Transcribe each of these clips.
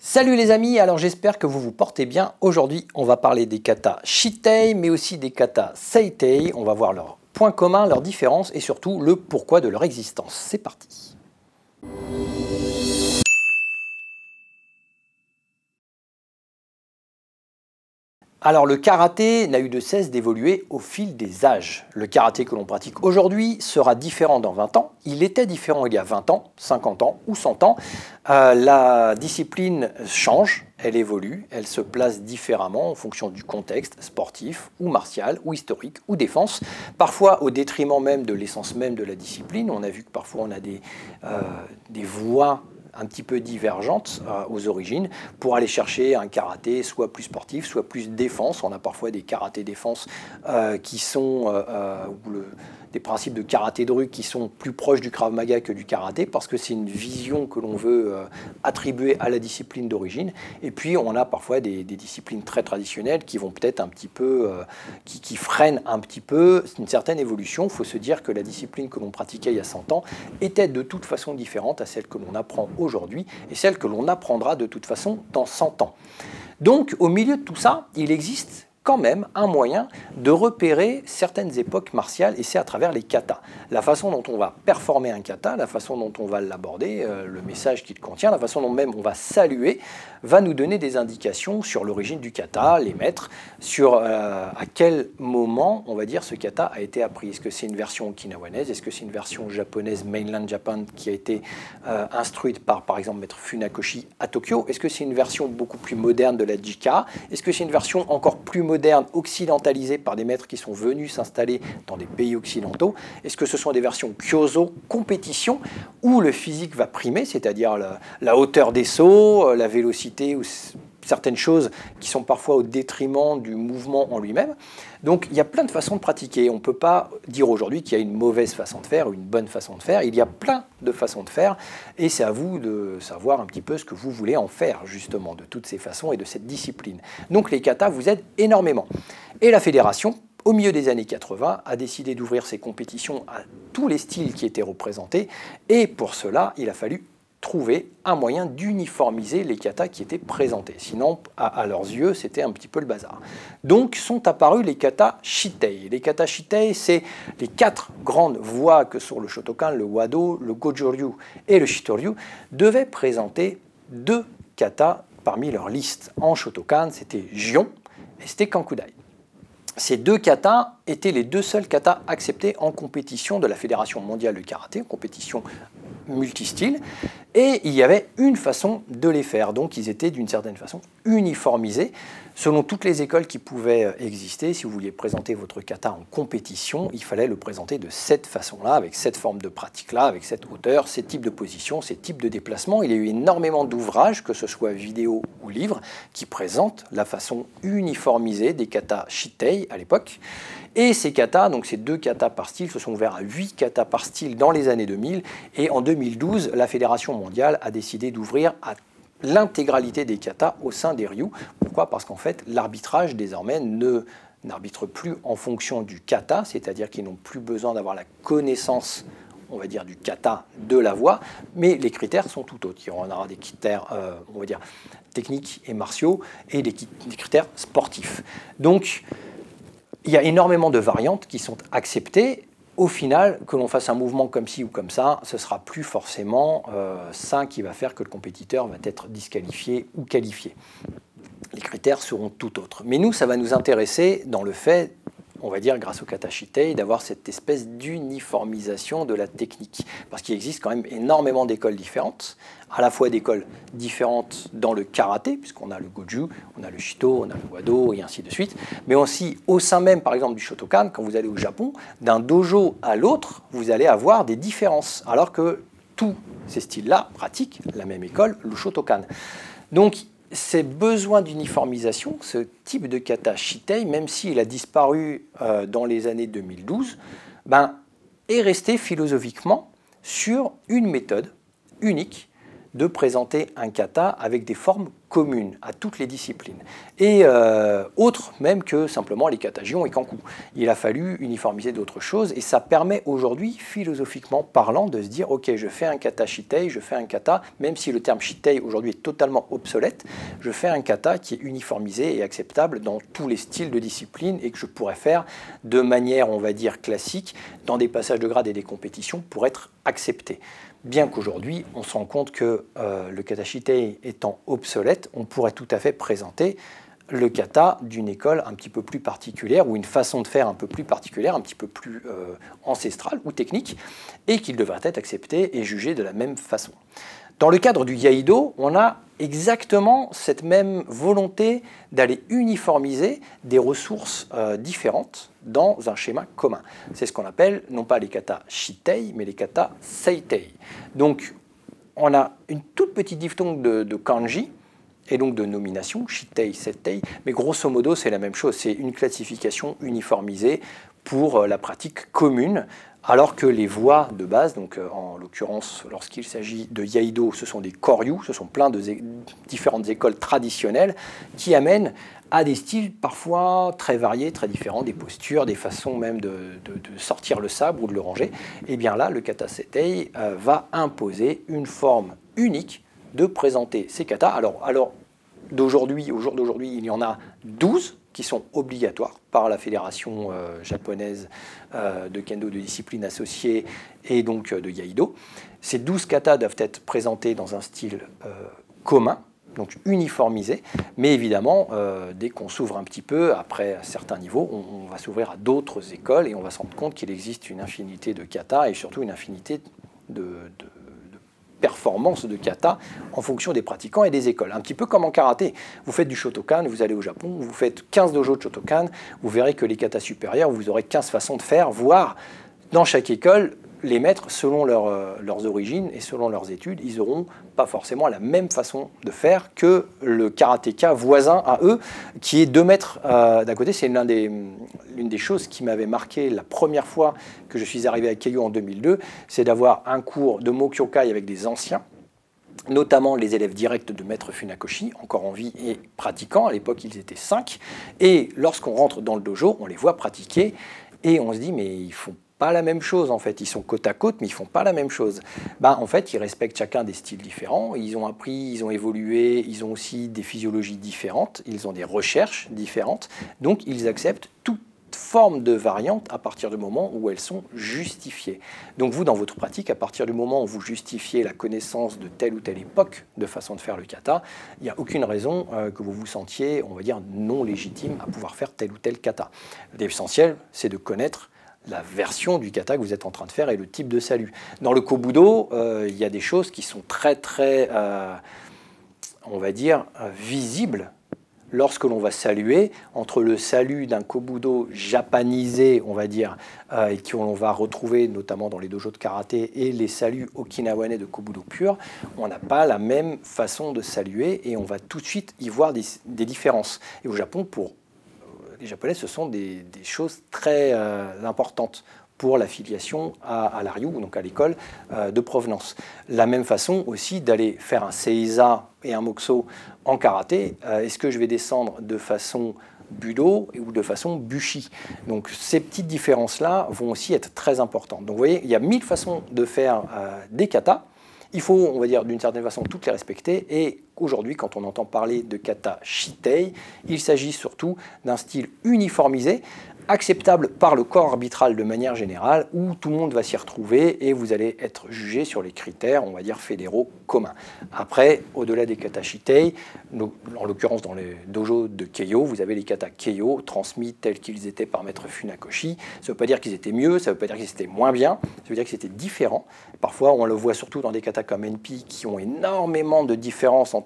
Salut les amis, alors j'espère que vous vous portez bien. Aujourd'hui, on va parler des katas Shitei, mais aussi des katas Seitei. On va voir leurs points communs, leurs différences et surtout le pourquoi de leur existence. C'est parti. Alors le karaté n'a eu de cesse d'évoluer au fil des âges. Le karaté que l'on pratique aujourd'hui sera différent dans 20 ans. Il était différent il y a 20 ans, 50 ans ou 100 ans. La discipline change, elle évolue, elle se place différemment en fonction du contexte sportif ou martial ou historique ou défense. Parfois au détriment même de l'essence même de la discipline. On a vu que parfois on a des voies un petit peu divergentes aux origines pour aller chercher un karaté soit plus sportif, soit plus défense. On a parfois des karaté défense qui sont des principes de karaté de rue qui sont plus proches du Krav Maga que du karaté parce que c'est une vision que l'on veut attribuer à la discipline d'origine. Et puis on a parfois des disciplines très traditionnelles qui vont peut-être un petit peu, qui freinent un petit peu une certaine évolution. Il faut se dire que la discipline que l'on pratiquait il y a 100 ans était de toute façon différente à celle que l'on apprend aujourd'hui et celle que l'on apprendra de toute façon dans 100 ans. Donc au milieu de tout ça, il existe quand même un moyen de repérer certaines époques martiales, et c'est à travers les katas. La façon dont on va performer un kata, la façon dont on va l'aborder, le message qu'il contient, la façon dont même on va saluer, va nous donner des indications sur l'origine du kata, les maîtres, sur à quel moment, on va dire, ce kata a été appris. Est-ce que c'est une version okinawanaise? Est-ce que c'est une version japonaise, mainland Japan, qui a été instruite par exemple, maître Funakoshi à Tokyo? Est-ce que c'est une version beaucoup plus moderne de la Jika? Est-ce que c'est une version encore plus moderne, occidentalisée par des maîtres qui sont venus s'installer dans des pays occidentaux? Est-ce que ce sont des versions Kyoso, compétition, où le physique va primer, c'est-à-dire la hauteur des sauts, la vélocité ou certaines choses qui sont parfois au détriment du mouvement en lui-même? Donc il y a plein de façons de pratiquer. On ne peut pas dire aujourd'hui qu'il y a une mauvaise façon de faire ou une bonne façon de faire. Il y a plein de façons de faire et c'est à vous de savoir un petit peu ce que vous voulez en faire justement de toutes ces façons et de cette discipline. Donc les katas vous aident énormément. Et la fédération, au milieu des années 80, a décidé d'ouvrir ses compétitions à tous les styles qui étaient représentés et pour cela, il a fallu trouver un moyen d'uniformiser les katas qui étaient présentés. Sinon, à leurs yeux, c'était un petit peu le bazar. Donc sont apparus les katas Shitei. Les katas Shitei, c'est les 4 grandes voies que sont le Shotokan, le Wado, le Goju-ryu et le Shitoryu, devaient présenter 2 katas parmi leur liste. En Shotokan, c'était Gion et c'était Kankudai. Ces 2 katas étaient les 2 seuls katas acceptés en compétition de la Fédération mondiale de karaté, en compétition multistyle, et il y avait une façon de les faire, donc ils étaient d'une certaine façon uniformisés selon toutes les écoles qui pouvaient exister. Si vous vouliez présenter votre kata en compétition, il fallait le présenter de cette façon-là, avec cette forme de pratique-là, avec cette hauteur, ces types de positions, ces types de déplacements. Il y a eu énormément d'ouvrages, que ce soit vidéo ou livres, qui présentent la façon uniformisée des katas Shitei à l'époque. Et ces katas, donc ces 2 katas par style, se sont ouverts à 8 katas par style dans les années 2000. Et en 2012, la Fédération mondiale a décidé d'ouvrir à l'intégralité des katas au sein des ryu. Pourquoi? Parce qu'en fait, l'arbitrage désormais n'arbitre plus en fonction du kata, c'est-à-dire qu'ils n'ont plus besoin d'avoir la connaissance, on va dire, du kata de la voix, mais les critères sont tout autres. Il y aura des critères, on va dire, techniques et martiaux et des critères sportifs. Donc, il y a énormément de variantes qui sont acceptées. Au final, que l'on fasse un mouvement comme ci ou comme ça, ce ne sera plus forcément ça qui va faire que le compétiteur va être disqualifié ou qualifié. Les critères seront tout autres. Mais nous, ça va nous intéresser dans le fait, on va dire, grâce au kata Shitei, d'avoir cette espèce d'uniformisation de la technique. Parce qu'il existe quand même énormément d'écoles différentes, à la fois d'écoles différentes dans le karaté, puisqu'on a le Goju, on a le Shito, on a le Wado, et ainsi de suite, mais aussi au sein même, par exemple, du Shotokan, quand vous allez au Japon, d'un dojo à l'autre, vous allez avoir des différences, alors que tous ces styles-là pratiquent la même école, le Shotokan. Donc, ces besoins d'uniformisation, ce type de kata Shitei, même s'il a disparu dans les années 2012, est resté philosophiquement sur une méthode unique de présenter un kata avec des formes communes à toutes les disciplines, et autres même que simplement les katas Gion et Kanku. Il a fallu uniformiser d'autres choses, et ça permet aujourd'hui, philosophiquement parlant, de se dire « Ok, je fais un kata Shitei, je fais un kata, même si le terme Shitei aujourd'hui est totalement obsolète, je fais un kata qui est uniformisé et acceptable dans tous les styles de discipline et que je pourrais faire de manière, on va dire, classique, dans des passages de grade et des compétitions pour être accepté. » Bien qu'aujourd'hui, on se rend compte que le kata Shitei étant obsolète, on pourrait tout à fait présenter le kata d'une école un petit peu plus particulière ou une façon de faire un peu plus particulière, un petit peu plus ancestrale ou technique, et qu'il devrait être accepté et jugé de la même façon. Dans le cadre du Iaido, on a exactement cette même volonté d'aller uniformiser des ressources différentes dans un schéma commun. C'est ce qu'on appelle non pas les katas Shitei, mais les katas Seitei. Donc, on a une toute petite diphtongue de kanji, et donc de nomination, Shitei, Seitei, mais grosso modo, c'est la même chose. C'est une classification uniformisée pour la pratique commune, alors que les voies de base, donc en l'occurrence, lorsqu'il s'agit de Iaido, ce sont des koryu, ce sont plein de différentes écoles traditionnelles qui amènent à des styles parfois très variés, très différents, des postures, des façons même de sortir le sabre ou de le ranger. Et bien là, le kata Seitei va imposer une forme unique de présenter ces katas. Alors au jour d'aujourd'hui, il y en a 12 qui sont obligatoires par la fédération japonaise de kendo de discipline associée et donc de Iaido. Ces 12 katas doivent être présentés dans un style commun, donc uniformisé, mais évidemment, dès qu'on s'ouvre un petit peu, après à certains niveaux, on va s'ouvrir à d'autres écoles et on va se rendre compte qu'il existe une infinité de katas et surtout une infinité de performance de kata en fonction des pratiquants et des écoles. Un petit peu comme en karaté. Vous faites du Shotokan, vous allez au Japon, vous faites 15 dojos de Shotokan, vous verrez que les katas supérieurs, vous aurez 15 façons de faire, voire dans chaque école, les maîtres, selon leurs origines et selon leurs études, ils n'auront pas forcément la même façon de faire que le karatéka voisin à eux, qui est 2 mètres d'à côté. C'est l'une des choses qui m'avait marqué la première fois que je suis arrivé à Keio en 2002, c'est d'avoir un cours de Mokyokai avec des anciens, notamment les élèves directs de Maître Funakoshi, encore en vie et pratiquants. À l'époque, ils étaient 5. Et lorsqu'on rentre dans le dojo, on les voit pratiquer et on se dit, mais ils font pas la même chose en fait, ils sont côte à côte mais ils font pas la même chose. En fait, ils respectent chacun des styles différents, ils ont appris, ils ont évolué, ils ont aussi des physiologies différentes, ils ont des recherches différentes, donc ils acceptent toute forme de variante à partir du moment où elles sont justifiées. Donc vous, dans votre pratique, à partir du moment où vous justifiez la connaissance de telle ou telle époque de façon de faire le kata, il n'y a aucune raison que vous vous sentiez, on va dire, non légitime à pouvoir faire tel ou tel kata. L'essentiel, c'est de connaître la version du kata que vous êtes en train de faire et le type de salut. Dans le kobudo, il y a des choses qui sont très, on va dire, visibles lorsque l'on va saluer. Entre le salut d'un kobudo japanisé, on va dire, et qu'on va retrouver notamment dans les dojos de karaté, et les saluts okinawanais de kobudo pur, on n'a pas la même façon de saluer et on va tout de suite y voir des différences. Et au Japon, pour les Japonais, ce sont des choses très importantes pour l'affiliation à la Ryu, donc à l'école de provenance. La même façon aussi d'aller faire un Seiza et un Mokuso en karaté. Est-ce que je vais descendre de façon Budo ou de façon Bushi? Donc ces petites différences-là vont aussi être très importantes. Donc vous voyez, il y a 1000 façons de faire des katas. Il faut, on va dire, d'une certaine façon, toutes les respecter. Et aujourd'hui, quand on entend parler de kata Shitei, il s'agit surtout d'un style uniformisé, acceptable par le corps arbitral de manière générale, où tout le monde va s'y retrouver et vous allez être jugé sur les critères, on va dire, fédéraux communs. Après, au-delà des kata Shitei, en l'occurrence dans les dojos de Keio, vous avez les kata Keio transmis tels qu'ils étaient par Maître Funakoshi. Ça ne veut pas dire qu'ils étaient mieux, ça ne veut pas dire qu'ils étaient moins bien, ça veut dire que c'était différent. Parfois, on le voit surtout dans des katas comme NP qui ont énormément de différences en termes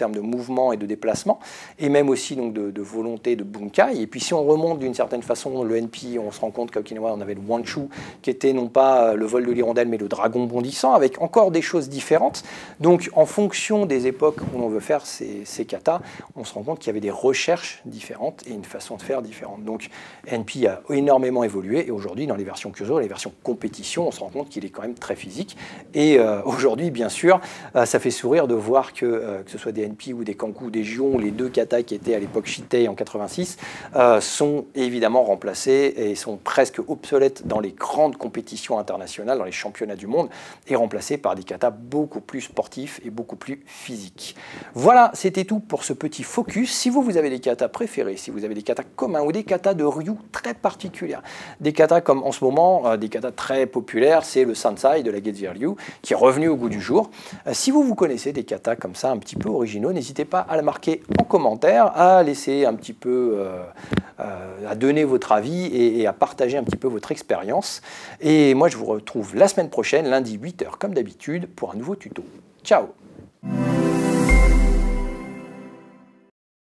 termes de mouvement et de déplacement, et même aussi donc, de volonté de bunkai. Et puis si on remonte d'une certaine façon le NP, on se rend compte qu'à Okinawa, on avait le Wanshu, qui était non pas le vol de l'hirondelle, mais le dragon bondissant, avec encore des choses différentes. Donc en fonction des époques où l'on veut faire ces katas, on se rend compte qu'il y avait des recherches différentes et une façon de faire différente. Donc NP a énormément évolué, et aujourd'hui, dans les versions Kyuzo, les versions compétition, on se rend compte qu'il est quand même très physique. Et aujourd'hui, bien sûr, ça fait sourire de voir que ce soit des NP ou des Kanku ou des Juon, les deux katas qui étaient à l'époque Shitei en 86, sont évidemment remplacés et sont presque obsolètes dans les grandes compétitions internationales, dans les championnats du monde, et remplacés par des katas beaucoup plus sportifs et beaucoup plus physiques. Voilà, c'était tout pour ce petit focus. Si vous avez des katas préférés, si vous avez des katas communs ou des katas de Ryu très particuliers, des katas comme en ce moment, des katas très populaires, c'est le Sansai de la Getzer Ryu, qui est revenu au goût du jour. Si vous connaissez des katas comme ça, un petit peu originaux, n'hésitez pas à le marquer en commentaire, à laisser un petit peu, à donner votre avis et à partager un petit peu votre expérience. Et moi, je vous retrouve la semaine prochaine, lundi 8 h, comme d'habitude, pour un nouveau tuto. Ciao!